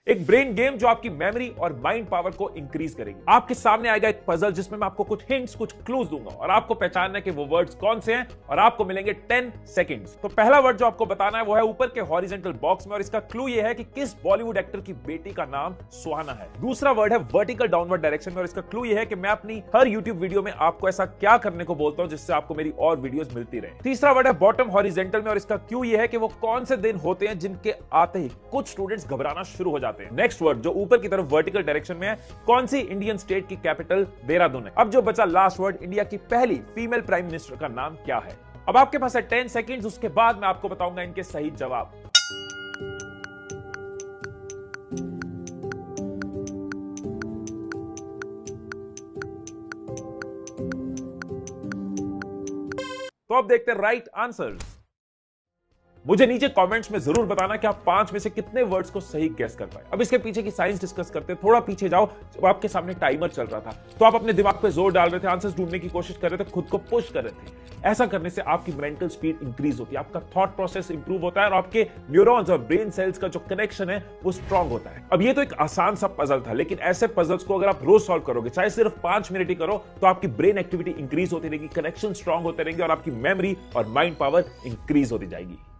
एक brain game जो आपकी मेमोरी और माइंड पावर को इंक्रीज करेगी। आपके सामने आएगा एक पजल जिसमें मैं आपको कुछ हिंट्स, कुछ क्लूज दूंगा और आपको पहचानना है कि वो वर्ड्स कौन से हैं और आपको मिलेंगे 10 सेकंड्स। तो पहला वर्ड जो आपको बताना है वो है ऊपर के हॉरिजॉन्टल बॉक्स में और इसका क्लू ये है कि किस बॉलीवुड एक्टर की बेटी का नाम सुहाना है। दूसरा वर्ड है वर्टिकल डाउनवर्ड डायरेक्शन में और इसका क्लू ये है कि मैं अपनी हर यूट्यूब वीडियो में आपको ऐसा क्या करने को बोलता हूं जिससे आपको मेरी और वीडियोस मिलती रहे। तीसरा वर्ड है बॉटम हॉरिजॉन्टल में और इसका क्लू ये है कि वो कौन से दिन होते हैं जिनके आते ही कुछ स्टूडेंट्स घबराना शुरू हो जाते हैं। नेक्स्ट वर्ड जो ऊपर की तरफ वर्टिकल डायरेक्शन में है, कौन सी इंडियन स्टेट की कैपिटल देहरादून है। अब जो बचा लास्ट वर्ड, इंडिया की पहली फीमेल प्राइम मिनिस्टर का नाम क्या है। अब आपके पास है 10 सेकंड्स, उसके बाद मैं आपको बताऊंगा इनके सही जवाब। तो अब देखते हैं राइट आंसर्स। मुझे नीचे कमेंट्स में जरूर बताना कि आप 5 में से कितने वर्ड्स को सही गेस कर पाए। अब इसके पीछे की साइंस डिस्कस करते हैं। थोड़ा पीछे जाओ, जब आपके सामने टाइमर चल रहा था तो आप अपने दिमाग पे जोर डाल रहे थे, आंसर्स ढूंढने की कोशिश कर रहे थे, खुद को पुश कर रहे थे। ऐसा करने से आपकी मेंटल स्पीड इंक्रीज होती है, आपका थॉट प्रोसेस इंप्रूव होता है और आपके न्यूरॉन्स और ब्रेन सेल्स का जो कनेक्शन है वो स्ट्रांग होता है। अब ये तो एक आसान सा पजल था, लेकिन ऐसे पजल्स को अगर आप रोज सॉल्व करोगे, चाहे सिर्फ 5 मिनट ही करो, तो आपकी ब्रेन एक्टिविटी इंक्रीज होती रहेगी, कनेक्शन स्ट्रांग होते रहेंगे और आपकी मेमोरी और माइंड पावर इंक्रीज होती जाएगी।